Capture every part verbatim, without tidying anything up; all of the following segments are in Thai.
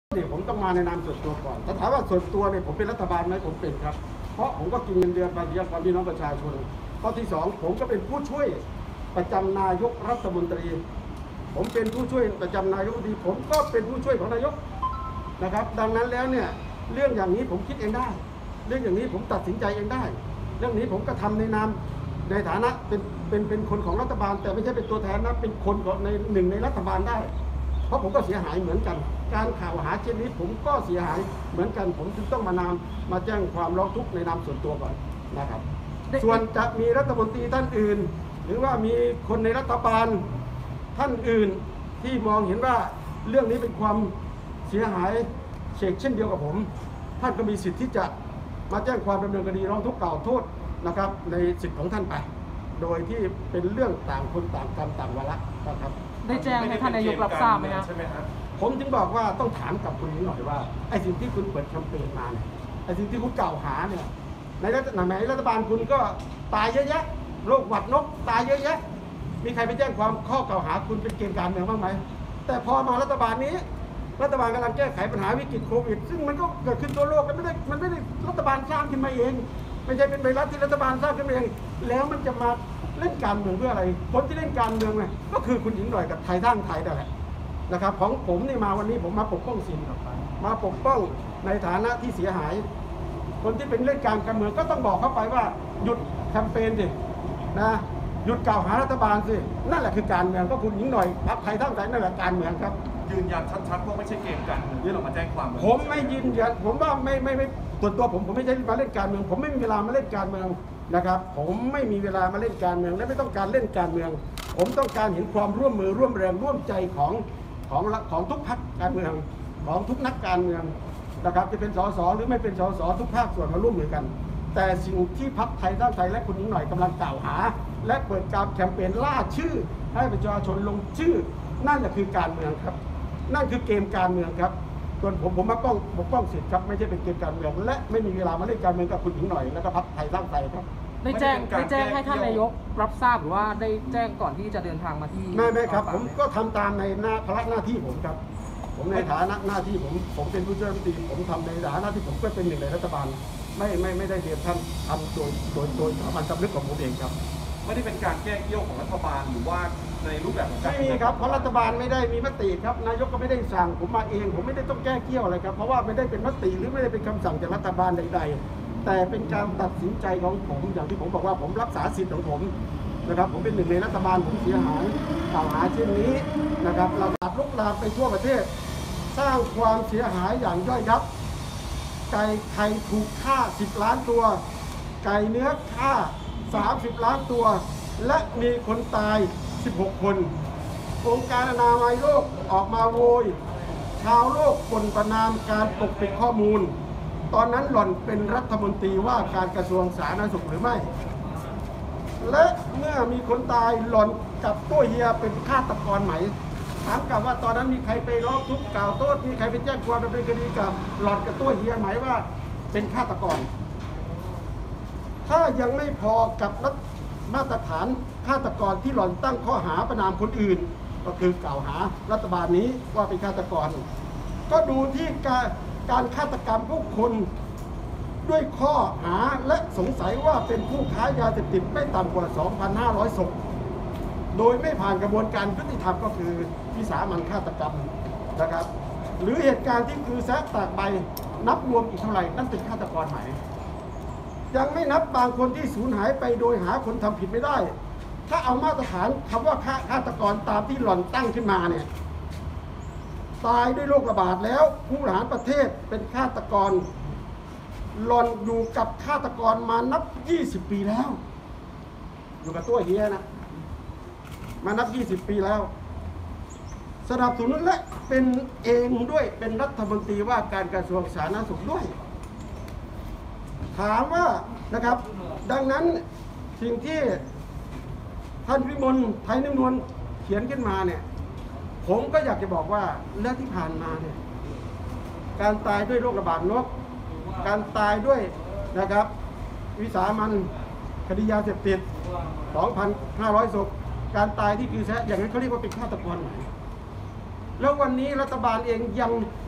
เดี๋ยวผมต้องมาในนามส่วนตัวก่อนถ้าถามว่าส่วนตัวเนี่ยผมเป็นรัฐบาลไหมผมเป็นครับเพราะผมก็กินเงินเดือนภาษีของพี่น้องประชาชนข้อที่สองผมก็เป็นผู้ช่วยประจำนายกรัฐมนตรีผมเป็นผู้ช่วยประจำนายกรัฐมนตรีผมก็เป็นผู้ช่วยของนายกนะครับดังนั้นแล้วเนี่ยเรื่องอย่างนี้ผมคิดเองได้เรื่องอย่างนี้ผมตัดสินใจเองได้เรื่องนี้ผมก็ทำในนามในฐานะเป็นเป็นเป็นคนของรัฐบาลแต่ไม่ใช่เป็นตัวแทนนะเป็นคนของในหนึ่งในรัฐบาลได้เพราะผมก็เสียหายเหมือนกันการข่าวหาเช่นนี้ผมก็เสียหายเหมือนกันผมจึงต้องมานามมาแจ้งความร้องทุกข์ในนามส่วนตัวก่อนนะครับส่วนจะมีรัฐมนตรีท่านอื่นหรือว่ามีคนในรัฐบาลท่านอื่นที่มองเห็นว่าเรื่องนี้เป็นความเสียหายเชกเช่นเดียวกับผมท่านก็มีสิทธิ์ที่จะมาแจ้งความดำเนินคดีร้องทุกข์กล่าวโทษนะครับในสิทธิ์ของท่านไปโดยที่เป็นเรื่องต่างคนต่างกรรมต่างวาระนะครับได้แจ้งให้ท่านนายกรับทราบไหมครับใช่ไหมครับผมจึงบอกว่าต้องถามกับคุณหน่อยว่าไอ้สิ่งที่คุณเปิดแคมเปญมาเนี่ยไอ้สิ่งที่คุณกล่าวหาเนี่ยในรัฐในรัฐบาลคุณก็ตายเยอะแยะโรคหวัดนกตายเยอะแยะมีใครไปแจ้งความข้อกล่าวหาคุณเป็นเกมการเมืองบ้างไหมแต่พอมารัฐบาลนี้รัฐบาลกำลังแก้ไขปัญหาวิกฤตโควิดซึ่งมันก็เกิดขึ้นทั่วโลกมันไม่ได้มันไม่ได้รัฐบาลสร้างขึ้นมาเองไม่ใช่เป็นไวรัสที่รัฐบาลสร้างขึ้นมาเองแล้วมันจะมาเล่นการเมืองเพื่ออะไรคนที่เล่นการเมืองเนี่ยก็คือคุณหญิงหน่อยกับไทยสร้างไทยนั่นแหละนะครับของผมนี่มาวันนี้ผมมาปกป้องสินมาปกป้องในฐานะที่เสียหายคนที่เป็นเล่นการการเมืองก็ต้องบอกเข้าไปว่าหยุดแคมเปญสินะหยุดกล่าวหารัฐบาลสินั่นแหละคือการเมืองก็คุณหญิงหน่อยพรรคไทยสร้างไทยนั่นแหละการเมืองครับยืนยันชัดๆว่าไม่ใช่เกมการเมืองที่เรามาแจ้งความผมไม่ยืนยันผมว่าไม่ไม่ไม่ตัวตัวผมผมไม่ใช่มาเล่นการเมืองผมไม่มีเวลามาเล่นการเมืองนะครับผมไม่มีเวลามาเล่นการเมืองและไม่ต้องการเล่นการเมืองผมต้องการเห็นความร่วมมือร่วมแรงร่วมใจของของของทุกพรรคการเมืองของทุกนักการเมืองนะครับจะเป็นสสหรือไม่เป็นสสทุกภาคส่วนมาร่วมมือกันแต่สิ่งที่พรรคไทยสร้างไทยและคุณหญิงหน่อยกำลังกล่าวหาและเปิดการแคมเปญล่าชื่อให้ประชาชนลงชื่อนั่นแหละคือการเมืองครับนั่นคือเกมการเมืองครับส่วนผมผมมาป้องปกป้องสิทธิ์ครับไม่ใช่เป็นเกมการเมืองและไม่มีเวลามาเล่นการเมืองกับคุณหญิงหน่อยแล้วก็พรรคไทยสร้างไทยครับได้แจ้งได้แจ้งให้ท่านนายกรับทราบหรือว่าได้แจ้งก่อนที่จะเดินทางมาที่ไม่ไม่ครับผมก็ทำตามในหน้าภาระหน้าที่ผมครับผมในฐานะหน้าที่ผมผมเป็นผู้ช่วยรัฐมนตรีผมทำในฐานะที่ผมก็เป็นหนึ่งในรัฐบาลไม่ไม่ไม่ได้เรียนท่านทำโดยโดยโดยสามัญสำนึกของผมเองครับไม่ได้เป็นการแก้เกี่ยวของรัฐบาลหรือว่าในรูปแบบของการไม่มีครับเพราะรัฐบาลไม่ได้มีมติครับนายกก็ไม่ได้สั่งผมมาเองผมไม่ได้ต้องแก้เกี่ยวอะไรครับเพราะว่าไม่ได้เป็นมติหรือไม่ได้เป็นคำสั่งจากรัฐบาลใดๆแต่เป็นการตัดสินใจของผมอย่างที่ผมบอกว่าผมรักษาสิทธิ์ของผมนะครับผมเป็นหนึ่งในรัฐบาลผมเสียหายกล่าวหาเช่นนี้นะครับระบาดลุกลามไปทั่วประเทศสร้างความเสียหายอย่างย่อยยับไก่ไข่ถูกฆ่าสิบล้านตัวไก่เนื้อฆ่าสามสิบล้านตัวและมีคนตายสิบหกคนองค์การอนามัยโลกออกมาโวยชาวโลกบ่นประณามการปกปิดข้อมูลตอนนั้นหล่อนเป็นรัฐมนตรีว่าการกระทรวงสาธารณสุขหรือไม่และเมื่อมีคนตายหล่อนกับตัวเฮียเป็นฆาตกรไหมถามกลับว่าตอนนั้นมีใครไปร้องทุกข์กล่าวโทษมีใครไปแจ้งความดำเนินคดีกับหล่อนกับตัวเฮียไหมว่าเป็นฆาตกรถ้ายังไม่พอกับมาตรฐานฆาตกรที่หล่อนตั้งข้อหาประณามคนอื่นก็คือกล่าวหารัฐบาลนี้ว่าเป็นฆาตกรก็ดูที่การการฆาตกรรมผู้คนด้วยข้อหาและสงสัยว่าเป็นผู้ค้ายาเสพติดไม่ต่ำกว่า สองพันห้าร้อย ศพโดยไม่ผ่านกระบวนการยุติธรรมก็คือวิสามัญฆาตกรรมนะครับหรือเหตุการณ์ที่คือแซะตากใบนับรวมอีกเท่าไหร่นั่นเป็นฆาตกรไหมยังไม่นับบางคนที่สูญหายไปโดยหาคนทำผิดไม่ได้ถ้าเอามาตรฐานคำว่าฆาตกรตามที่หล่อนตั้งขึ้นมาเนี่ยตายด้วยโรคระบาดแล้วผู้บริหารประเทศเป็นฆาตกรหล่อนอยู่กับฆาตกรมานับยี่สิบปีแล้วอยู่กับตัวเฮียนะมานับยี่สิบปีแล้วสนับสนุนและเป็นเองด้วยเป็นรัฐมนตรีว่าการกระทรวงสาธารณสุขด้วยถามว่านะครับดังนั้นสิ่งที่ท่านวิมลไทยนิ่มนวลเขียนขึ้นมาเนี่ยผมก็อยากจะบอกว่าเรื่องที่ผ่านมาเนี่ยการตายด้วยโรคระบาดนกการตายด้วยนะครับวิสามัญคดียาเสพติด สองพันห้าร้อย ศพการตายที่คือแท้อย่างนั้นเขาเรียกว่าเป็นฆาตกรแล้ววันนี้รัฐบาลเองยัง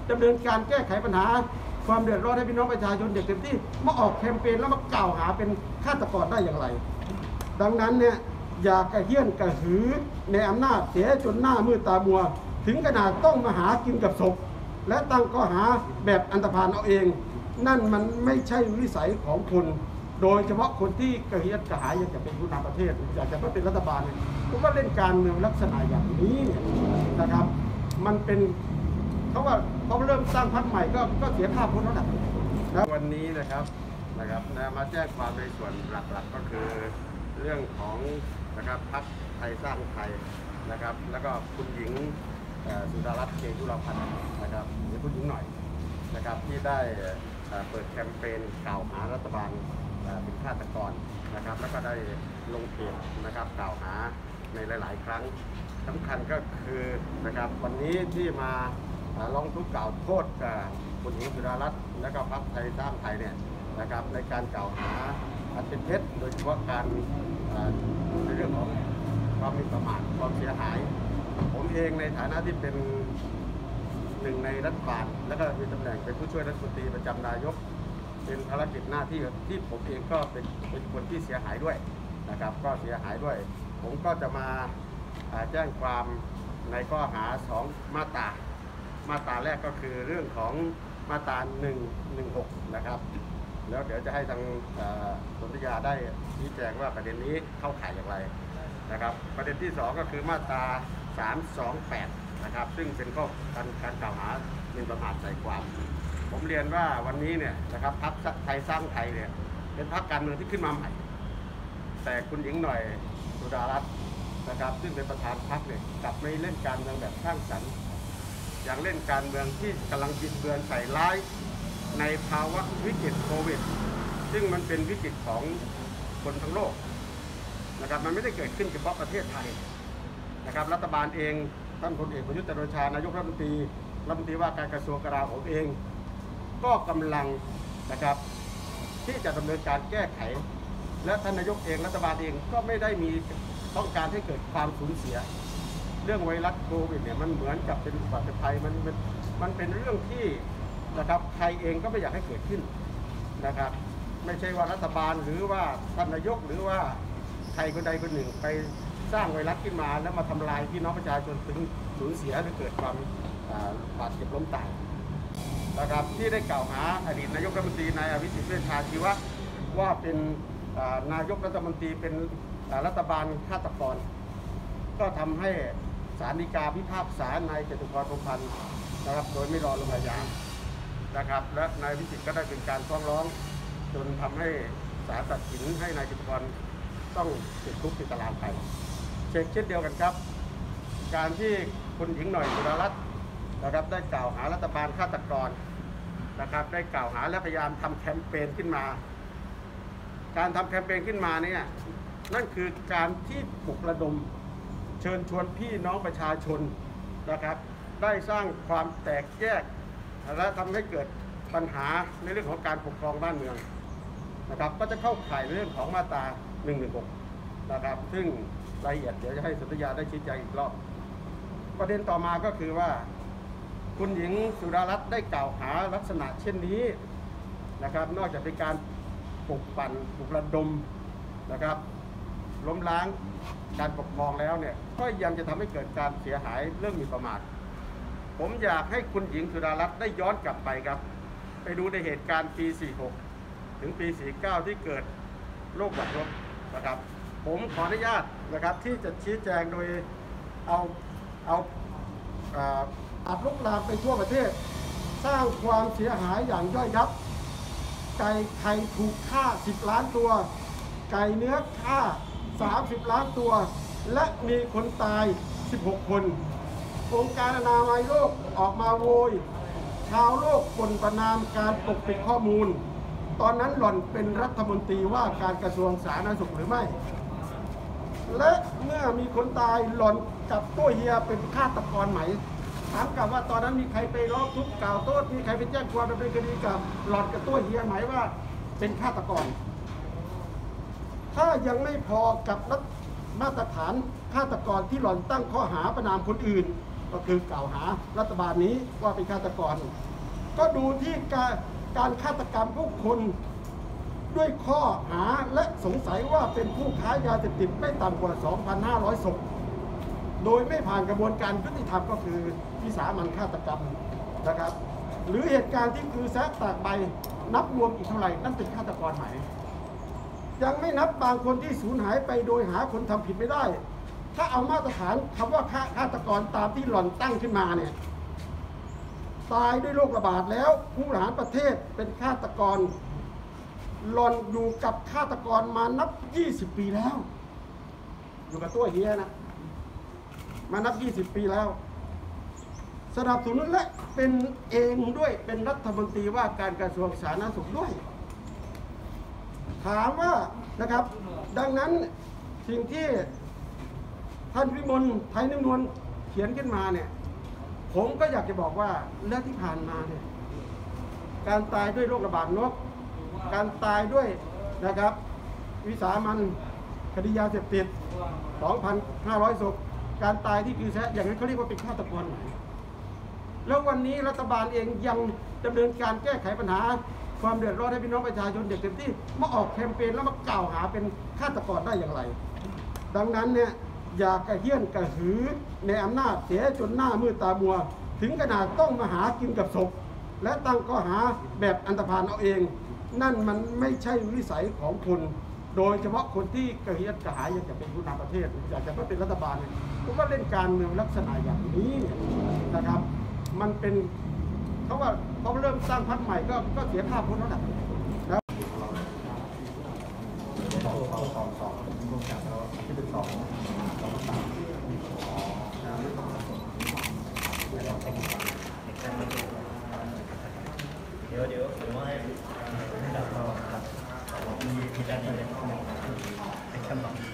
ดำเนินการแก้ไขปัญหาความเดือดร้อนให้พี่น้องประชาชนอย่างเต็มที่มาออกแคมเปญแล้วมากล่าวหาเป็นฆาตกรได้อย่างไร ดังนั้นเนี่ยอย่ากระเฮี้ยนกระหือในอำนาจเสียจนหน้ามืดตามัว ถึงขนาดต้องมาหากินกับศพและตั้งข้อหาแบบอันธพาลเอาเอง นั่นมันไม่ใช่วิสัยของคนโดยเฉพาะคนที่กระเฮี้ยนกระหายอยากจะเป็นผู้นำประเทศอยากจะมาเป็นรัฐบาลเนี่ยผมว่าเล่นการเมืองลักษณะอย่างนี้เนี่ยนะครับมันเป็นเขาว่าเขาเริ่มสร้างพรรคใหม่ก็ก็เสียภาพพจน์แล้วนะวันนี้นะครับนะครับนะมาแจ้งความในส่วนหลักๆก็คือเรื่องของนะครับพรรคไทยสร้างไทยนะครับแล้วก็คุณหญิงเอ่อสุดารัตน์เกยุราพันธ์นะครับหรือคุณหญิงหน่อยนะครับที่ได้เอ่อเปิดแคมเปญกล่าวหารัฐบาลเอ่อเป็นฆาตกรนะครับแล้วก็ได้ลงเพจนะครับกล่าวหาในหลาย ๆ ครั้งสำคัญก็คือนะครับวันนี้ที่มาเอ่อร้องทุกข์กล่าวโทษกับคุณหญิงสุดารัตน์และก็พรรคไทยสร้างไทยเนี่ยนะครับในการกล่าวหาอันเป็นเท็จโดยเฉพาะการเอ่อในเรื่องของความหมิ่นประมาทความเสียหาย ผมเองในฐานะที่เป็นหนึ่งในรัฐบาลและก็มีตำแหน่งเป็นผู้ช่วยรัฐมนตรีประจำนายกเป็นภารกิจหน้าที่ที่ผมเองก็เป็นเป็นคนที่เสียหายด้วยนะครับก็เสียหายด้วย ผมก็จะมาอ่าแจ้งความในข้อหาสองมาตรามาตราแรกก็คือเรื่องของมาตราหนึ่งหนึ่งหกนะครับแล้วเดี๋ยวจะให้ทางเอ่อสนธิยาได้ชี้แจงว่าประเด็นนี้เข้าข่ายอย่างไรนะครับประเด็นที่สองก็คือมาตราสามสองแปดนะครับซึ่งเป็นข้อการการกล่าวหาหมิ่นประมาทใส่ความ ผมเรียนว่าวันนี้เนี่ยนะครับพรรคไทยสร้างไทยเนี่ยเป็นพรรคการเมืองที่ขึ้นมาใหม่ แต่คุณหญิงหน่อยสุดารัตน์นะครับซึ่งเป็นประธานพรรคเนี่ยกลับไม่เล่นการเมืองแบบสร้างสรรค์อย่างเล่นการเมืองที่กำลังบิดเบือนใส่ร้ายในภาวะวิกฤตโควิดซึ่งมันเป็นวิกฤตของคนทั้งโลกนะครับมันไม่ได้เกิดขึ้นเฉพาะประเทศไทยนะครับรัฐบาลเองท่านพลเอกประยุทธ์จันทร์โอชานายกรัฐมนตรีรัฐมนตรีว่าการกระทรวงกลาโหมเองก็กำลังนะครับที่จะดำเนินการแก้ไขและท่านนายกเองรัฐบาลเองก็ไม่ได้มีต้องการให้เกิดความสูญเสียเรื่องไวรัสโควิดเนี่ยมันเหมือนกับเป็นอุบัติภัยมันมันมันเป็นเรื่องที่นะครับใครเองก็ไม่อยากให้เกิดขึ้นนะครับไม่ใช่ว่ารัฐบาลหรือว่าท่านนายกหรือว่าใครคนใดคนหนึ่งไปสร้างไวรัสขึ้นมาแล้วมาทำลายพี่น้องประชาชนถึงสูญเสียหรือเกิดความบาดเจ็บล้มตายนะครับที่ได้กล่าวหาอดีตนายกรัฐมนตรีนายอภิสิทธิ์เวชชาชีวะว่าเป็นนายกรัฐมนตรีเป็นรัฐบาลฆาตกรก็ทำให้ศาลฎีกาพิพากษานายจตุพรพรหมพันธ์นะครับโดยไม่รอลงอาญานะครับและนายอภิสิทธิ์ก็ได้เป็นการฟ้องร้องจนทำให้ศาลตัดสินให้นายจตุพรต้องติดคุกติดตารางไปเช็คเช่นเดียวกันครับการที่คุณหญิงหน่อยสุดารัตน์นะครับได้กล่าวหารัฐบาลฆาตกรนะครับได้กล่าวหาและพยายามทำแคมเปญขึ้นมาการทำแคมเปญขึ้นมาเนี่ยนั่นคือการที่ปลุกระดมเชิญชวนพี่น้องประชาชนนะครับได้สร้างความแตกแยกและทำให้เกิดปัญหาในเรื่องของการปกครองบ้านเมืองนะครับก็จะเข้าข่ายในเรื่องของมาตราหนึ่งหนึ่งหกนะครับซึ่งรายละเอียดเดี๋ยวจะให้สนธิยาได้ชี้แจงอีกรอบประเด็นต่อมาก็คือว่าคุณหญิงสุดารัตน์ได้กล่าวหาลักษณะเช่นนี้นะครับนอกจากเป็นการปลุกปั่นปลุกระดมนะครับล้มล้างการปกครองแล้วเนี่ยก็ยังจะทำให้เกิดการเสียหายเรื่องหมิ่นประมาทผมอยากให้คุณหญิงสุดารัตน์ได้ย้อนกลับไปครับไปดูในเหตุการณ์ปีสี่สิบหกถึงปีสี่สิบเก้าที่เกิดโรคหวัดลบนะครับผมขออนุญาตนะครับที่จะชี้แจงโดยเอาเอาอัดลุกลามไปทั่วประเทศสร้างความเสียหายอย่างย่อยยับไก่ไข่ถูกฆ่าสิบล้านตัวไก่เนื้อฆ่าสามสิบล้านตัวและมีคนตายสิบหกคนองค์การอนามัยโลกออกมาโวยชาวโลกบ่นประณามการปกปิดข้อมูลตอนนั้นหล่อนเป็นรัฐมนตรีว่าการกระทรวงสาธารณสุขหรือไม่และเมื่อมีคนตายหล่อนกับตัวเฮียเป็นฆาตกรไหมถามกลับว่าตอนนั้นมีใครไปร้องทุกข์กล่าวโทษมีใครไปแจ้งความดำเนินคดีกับหล่อนกับตัวเฮียไหมว่าเป็นฆาตกรถ้ายังไม่พอกับมาตรฐานฆาตกรที่หล่อนตั้งข้อหาประณามคนอื่นก็คือกล่าวหารัฐบาลนี้ว่าเป็นฆาตกร ก็ดูที่การการฆาตกรรมผู้คนด้วยข้อหาและสงสัยว่าเป็นผู้ค้ายาเสพติดไม่ต่ำกว่า สองพันห้าร้อย ศพโดยไม่ผ่านกระบวนการยุติธรรมก็คือวิสามันฆาตกรรมนะครับหรือเหตุการณ์ที่คือแซะตากใบนับรวมอีกเท่าไหร่นั่นเป็นฆาตกรไหมยังไม่นับบางคนที่สูญหายไปโดยหาคนทำผิดไม่ได้ถ้าเอามาตรฐานคำว่าฆาตกรตามที่หล่อนตั้งขึ้นมาเนี่ยตายด้วยโรคระบาดแล้วผู้บริหารประเทศเป็นฆาตกรหล่อนอยู่กับฆาตกรมานับยี่สิบปีแล้วอยู่กับตัวเฮียนะมานับยี่สิบปีแล้วสนับสนุนและเป็นเองด้วยเป็นรัฐมนตรีว่าการกระทรวงสาธารณสุขด้วยถามว่านะครับดังนั้นสิ่งที่ท่านวิมลไทยนิ่มนวลเขียนขึ้นมาเนี่ยผมก็อยากจะบอกว่าเรื่องที่ผ่านมาเนี่ยการตายด้วยโรคระบาดนกการตายด้วยนะครับวิสามันคดียาเสพติด สองพันห้าร้อย ศพการตายที่คือแท้อย่างนั้นเขาเรียกว่าเป็นฆาตกรไหมแล้ววันนี้รัฐบาลเองยังดำเนินการแก้ไขปัญหาความเดือดร้อนให้พี่น้องประชาชนเด็กเต็มที่มาออกแคมเปญแล้วมากล่าวหาเป็นฆาตกรได้อย่างไรดังนั้นเนี่ยอย่ากระเฮี้ยนกระหือในอำนาจเสียจนหน้ามืดตามัวถึงขนาดต้องมาหากินกับศพและตั้งข้อหาแบบอันธพาลเอาเองนั่นมันไม่ใช่วิสัยของคนโดยเฉพาะคนที่กระเฮี้ยนกระหายอยากจะเป็นผู้นำประเทศอยากจะเป็นรัฐบาลเนี่ยผมว่าเล่นการเมืองลักษณะอย่างนี้นะครับมันเป็นเขาว่าเขาเริ่มสร้างพรรคใหม่ก็ก็เสียภาพพจน์แล้วนะเดี๋ยวเดี๋ยวเดี๋ยวให้ให้ดับเราครับมีมีด้านนี้เลยให้ขั้นตอน